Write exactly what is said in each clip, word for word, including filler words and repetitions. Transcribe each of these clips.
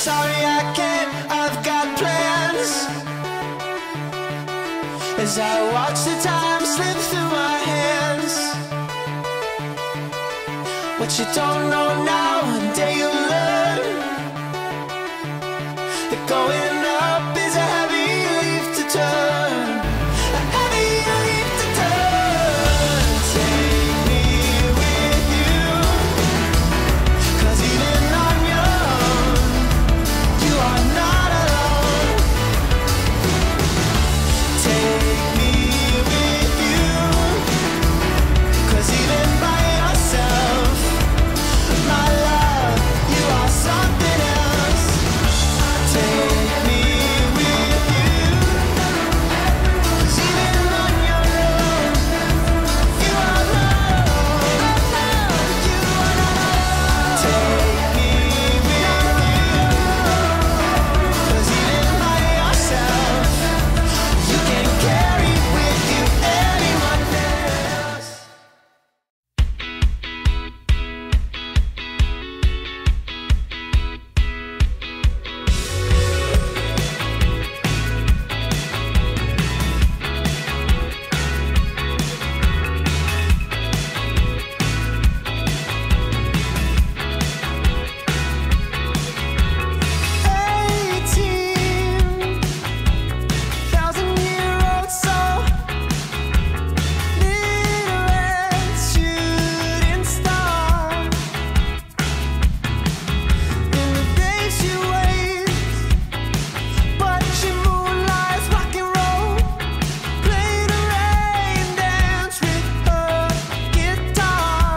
sorry I can't, I've got plans. As I watch the time slip through my hands. What you don't know now, one day you'll learn. That going up is a heavy leaf to turn. A heavy leaf to turn. Take me with you, 'cause even on your own, you are not alone. Take me with you, 'cause even by yourself, my love, you are something else. Take me with you, 'cause even on your own, you are not alone. You are not alone. Take me with you, 'cause even by yourself, you can carry with you anyone else. Eighteen thousand year old soul, little red shooting star. In the day she waits, but she moonlights rock and roll. Play the rain dance with her guitar.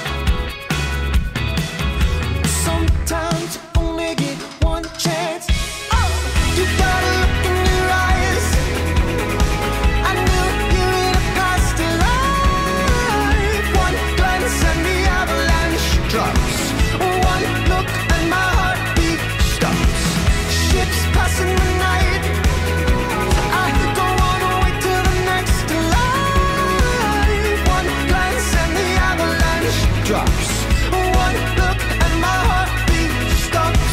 Sometimes you only get one chance. Oh, you gotta look in your eyes. I knew you in a past life. One glance and the avalanche drops. One look and my heartbeat stops. Ships passing the night. I don't wanna wait till the next life. One glance and the avalanche drops. One look and my heartbeat stops.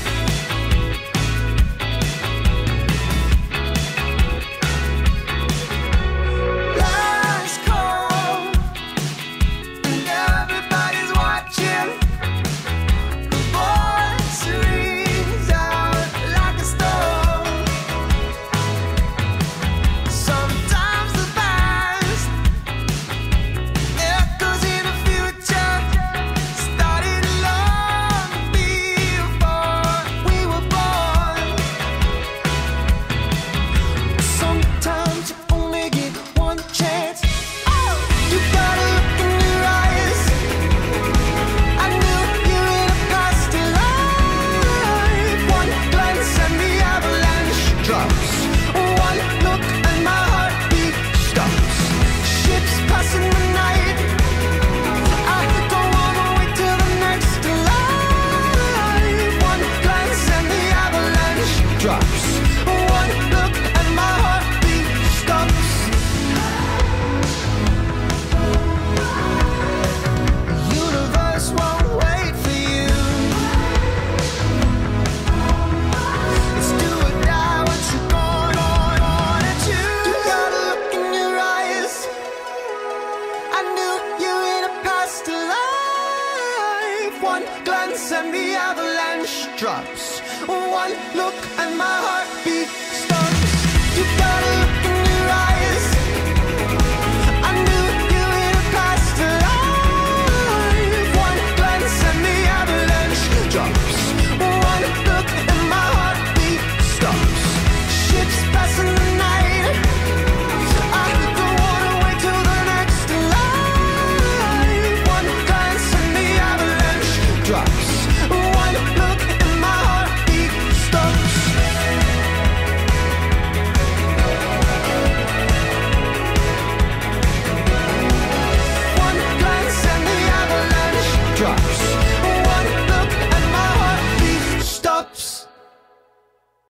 Last call, and everybody's watching. The voice rings out like a storm. Sometimes the past echoes in the future, started long before we were born. Sometimes you only get one chance. Oh, you gotta look in your eyes. I knew you in a past life. One glance and the avalanche drops. One look and my heartbeat stops. Ships passing the night. I don't wanna wait till the next life. One glance and the avalanche drops. One look and my heartbeat stops. Universe won't wait for you. It's do or die what you're going on, on and choose. You gotta look in your eyes. I knew you in a past life. One glance and the avalanche drops. One look and my heartbeat